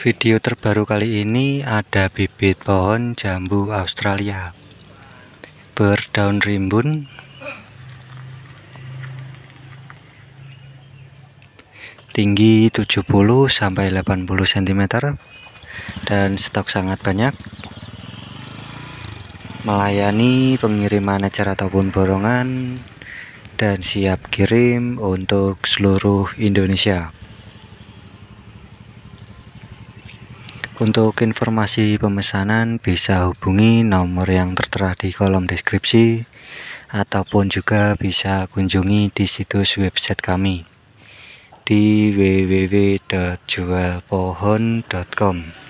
Video terbaru kali ini ada bibit pohon jambu Australia berdaun rimbun, tinggi 70-80 cm dan stok sangat banyak, melayani pengiriman ecer ataupun borongan dan siap kirim untuk seluruh Indonesia. Untuk informasi pemesanan bisa hubungi nomor yang tertera di kolom deskripsi ataupun juga bisa kunjungi di situs website kami di www.jualpohon.com.